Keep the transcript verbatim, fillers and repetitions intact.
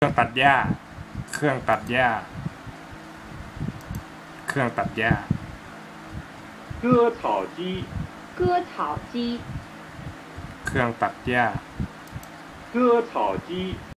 เครื่องตัดหญ้าเครื่องตัดหญ้าเครื่องตัดหญ้า割草机割草机เครื่องตัดหญ้า割草机